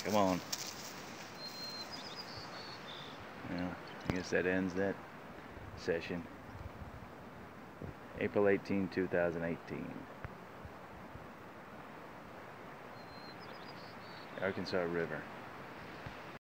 Come on. Well, I guess that ends that session. April 18, 2018. Arkansas River.